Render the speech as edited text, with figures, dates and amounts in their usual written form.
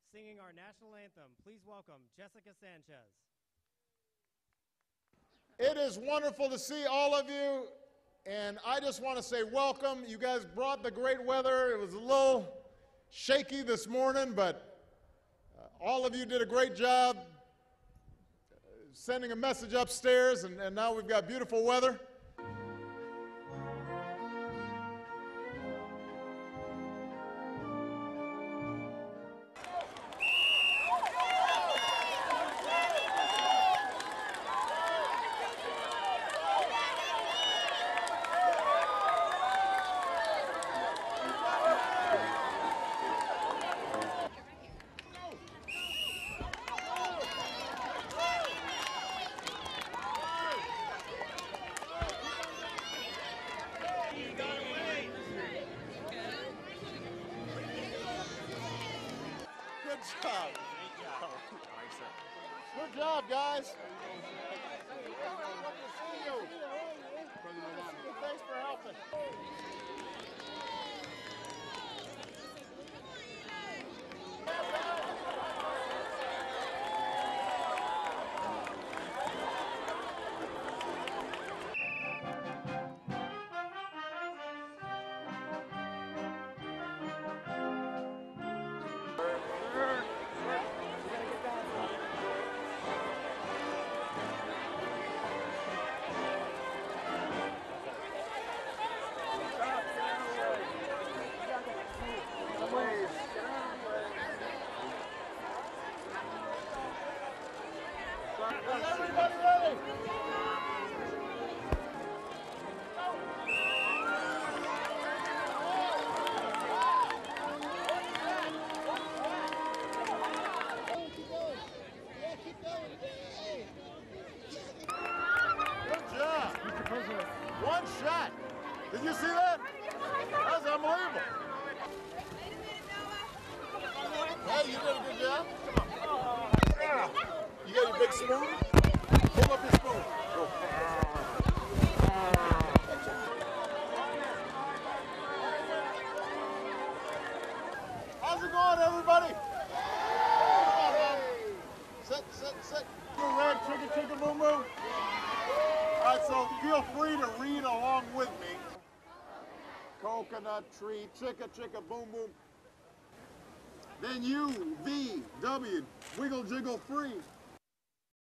singing our national anthem. Please welcome Jessica Sanchez. It is wonderful to see all of you, and I just want to say welcome. You guys brought the great weather. It was a little shaky this morning, but all of you did a great job sending a message upstairs, and now we've got beautiful weather. Good job. Good job, guys. Good to see you. Thanks for helping. Is everybody ready? Good job. Mr. President. One shot. Did you see that? That was unbelievable. Hey, you did a good job. Come on. Yeah. You got your big spoon? Pull up your spoon. Go. How's it going, everybody? Come on, man. Sit. Red, chicka, boom, boom. All right, so feel free to read along with me. Coconut tree, chicka, boom, boom. Then U, V, W, wiggle, jiggle, free.